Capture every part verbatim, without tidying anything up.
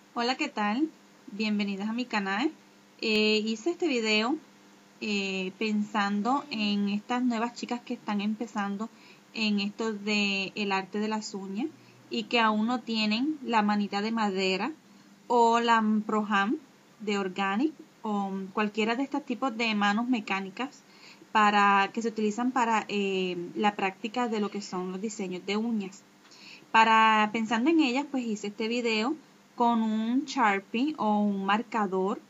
Hola, ¿qué tal? Bienvenidas a mi canal. Eh, hice este video eh, pensando en estas nuevas chicas que están empezando en esto de el arte de las uñas y que aún no tienen la manita de madera o la Pro Hand de Organic o cualquiera de estos tipos de manos mecánicas para que se utilizan para eh, la práctica de lo que son los diseños de uñas. Para pensando en ellas, pues hice este video con un Sharpie o un marcador,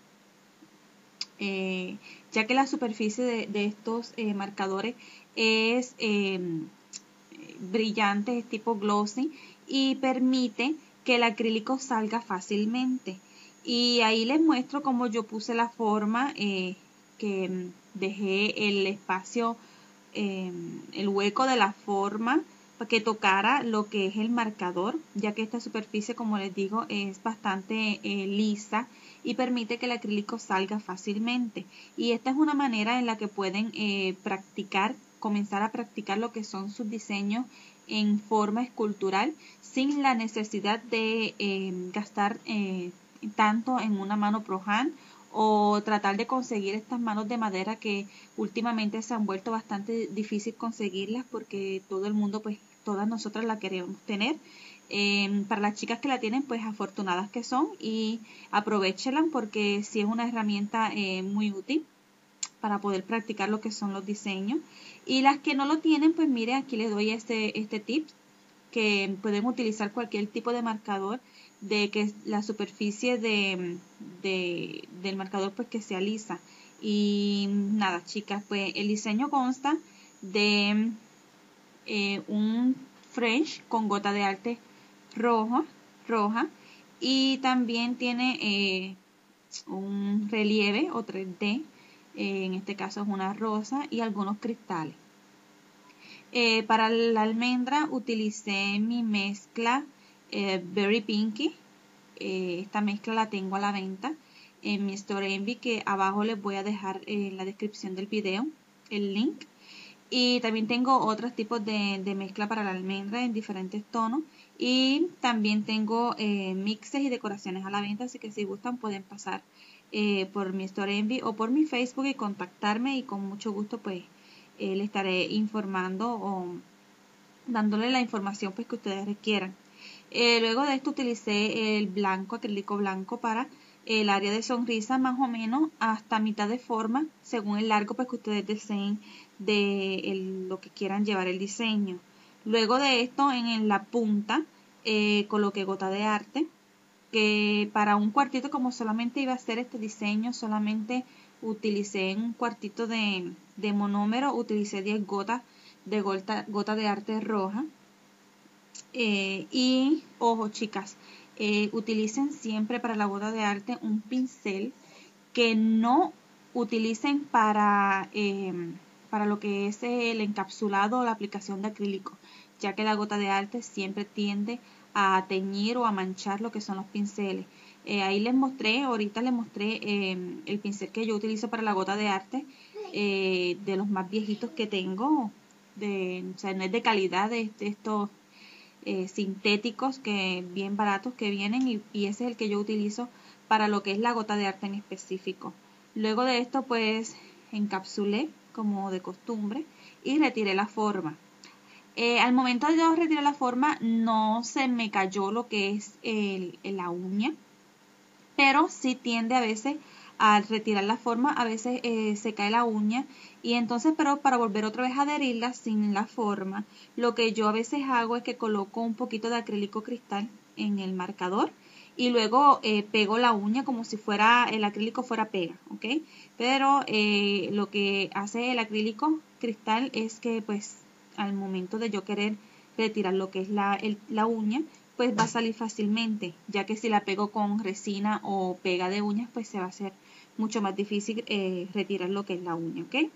eh, ya que la superficie de, de estos eh, marcadores es eh, brillante, es tipo glossy y permite que el acrílico salga fácilmente. Y ahí les muestro cómo yo puse la forma, eh, que dejé el espacio, eh, el hueco de la forma para que tocara lo que es el marcador, ya que esta superficie, como les digo, es bastante eh, lisa y permite que el acrílico salga fácilmente. Y esta es una manera en la que pueden eh, practicar, comenzar a practicar lo que son sus diseños en forma escultural sin la necesidad de eh, gastar eh, tanto en una mano Pro Hand o tratar de conseguir estas manos de madera que últimamente se han vuelto bastante difícil conseguirlas porque todo el mundo, pues todas nosotras la queremos tener. Eh, para las chicas que la tienen, pues afortunadas que son, y aprovechenla porque sí es una herramienta eh, muy útil para poder practicar lo que son los diseños. Y las que no lo tienen, pues mire, aquí les doy este, este tip, que pueden utilizar cualquier tipo de marcador, de que la superficie de, de, del marcador pues que sea lisa. Y nada, chicas, pues el diseño consta de eh, un French con gota de arte roja, roja y también tiene eh, un relieve o tres D, eh, en este caso es una rosa y algunos cristales. Eh, para la almendra utilicé mi mezcla eh, Berry Pinky. Eh, esta mezcla la tengo a la venta en mi Store Envy, que abajo les voy a dejar en la descripción del video el link. Y también tengo otros tipos de, de mezcla para la almendra en diferentes tonos. Y también tengo eh, mixes y decoraciones a la venta, así que si gustan pueden pasar eh, por mi Store Envy o por mi Facebook y contactarme, y con mucho gusto pues eh, le estaré informando o dándole la información pues que ustedes requieran. Eh, luego de esto utilicé el blanco, acrílico blanco, para el área de sonrisa, más o menos hasta mitad de forma, según el largo pues que ustedes deseen de el, lo que quieran llevar el diseño. Luego de esto, en, en la punta eh, coloqué gota de arte, que para un cuartito, como solamente iba a hacer este diseño, solamente utilicé un cuartito de, de monómero, utilicé diez gotas de gota, gota de arte roja. Eh, y ojo, chicas, eh, utilicen siempre para la gota de arte un pincel que no utilicen para, eh, para lo que es el encapsulado o la aplicación de acrílico, ya que la gota de arte siempre tiende a teñir o a manchar lo que son los pinceles. Eh, ahí les mostré, ahorita les mostré eh, el pincel que yo utilizo para la gota de arte, eh, de los más viejitos que tengo, de, o sea, no es de calidad, de, de estos eh, sintéticos que bien baratos que vienen, y, y ese es el que yo utilizo para lo que es la gota de arte en específico. Luego de esto pues encapsulé como de costumbre y retiré la forma. Eh, al momento de yo retirar la forma no se me cayó lo que es el, el, la uña, pero sí tiende a veces, al retirar la forma, a veces eh, se cae la uña, y entonces, pero para volver otra vez a adherirla sin la forma, lo que yo a veces hago es que coloco un poquito de acrílico cristal en el marcador y luego eh, pego la uña como si fuera el acrílico fuera pega, ¿ok? Pero eh, lo que hace el acrílico cristal es que pues al momento de yo querer retirar lo que es la, el, la uña, pues va a salir fácilmente, ya que si la pego con resina o pega de uñas, pues se va a hacer mucho más difícil eh, retirar lo que es la uña, ¿ok?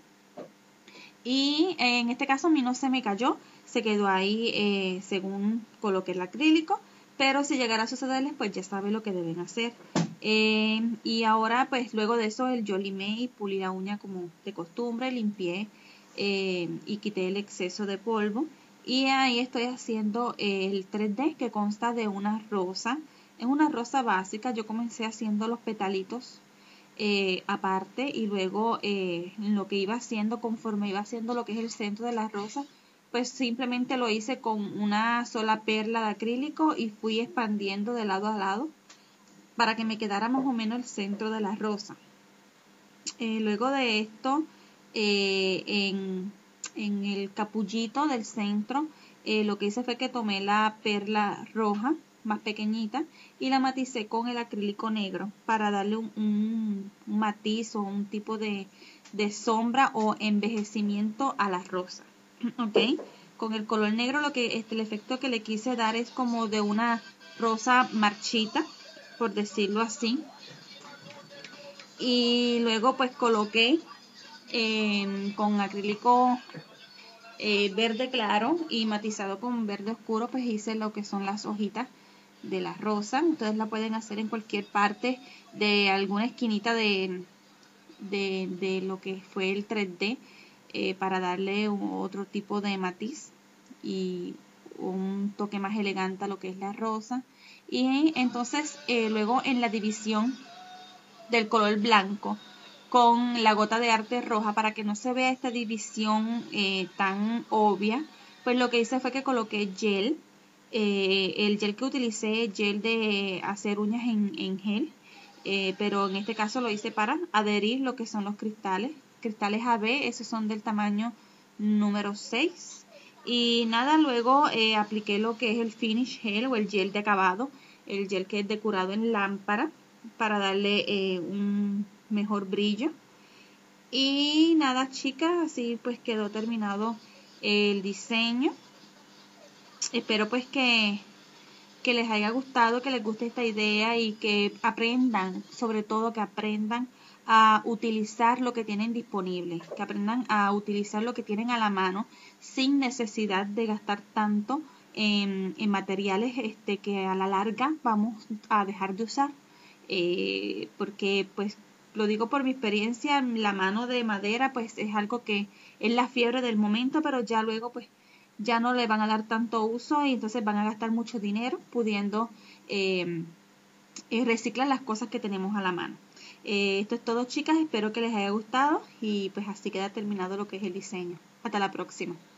Y eh, en este caso a mí no se me cayó, se quedó ahí eh, según coloqué el acrílico, pero si llegara a sucederles, pues ya saben lo que deben hacer. Eh, y ahora, pues luego de eso, el yo limé y pulí la uña como de costumbre, limpié eh, y quité el exceso de polvo. Y ahí estoy haciendo el tres D, que consta de una rosa Es una rosa básica. Yo comencé haciendo los petalitos eh, aparte y luego eh, lo que iba haciendo conforme iba haciendo lo que es el centro de la rosa, pues simplemente lo hice con una sola perla de acrílico y fui expandiendo de lado a lado para que me quedara más o menos el centro de la rosa. Eh, luego de esto, eh, en, en el capullito del centro, eh, lo que hice fue que tomé la perla roja más pequeñita y la maticé con el acrílico negro para darle un, un, un matiz o un tipo de, de sombra o envejecimiento a la rosa. ¿Ok? Con el color negro lo que este, el efecto que le quise dar es como de una rosa marchita, por decirlo así. Y luego pues coloqué eh, con acrílico eh, verde claro y matizado con verde oscuro, pues hice lo que son las hojitas de la rosa. Ustedes la pueden hacer en cualquier parte de alguna esquinita de, de, de lo que fue el tres D eh, para darle un, otro tipo de matiz y un toque más elegante a lo que es la rosa. Y entonces eh, luego en la división del color blanco con la gota de arte roja, para que no se vea esta división eh, tan obvia, pues lo que hice fue que coloqué gel. Eh, el gel que utilicé, gel de hacer uñas en, en gel, eh, pero en este caso lo hice para adherir lo que son los cristales, cristales A B, esos son del tamaño número seis. Y nada, luego eh, apliqué lo que es el finish gel o el gel de acabado, el gel que es decorado en lámpara, para darle eh, un mejor brillo. Y nada, chicas, así pues quedó terminado el diseño. Espero pues que, que les haya gustado, que les guste esta idea y que aprendan, sobre todo que aprendan a utilizar lo que tienen disponible, que aprendan a utilizar lo que tienen a la mano sin necesidad de gastar tanto en, en materiales este, que a la larga vamos a dejar de usar. Eh, porque pues lo digo por mi experiencia, la mano de madera pues es algo que es la fiebre del momento, pero ya luego pues ya no le van a dar tanto uso y entonces van a gastar mucho dinero pudiendo eh, eh, reciclar las cosas que tenemos a la mano. Eh, esto es todo, chicas, espero que les haya gustado y pues así queda terminado lo que es el diseño. Hasta la próxima.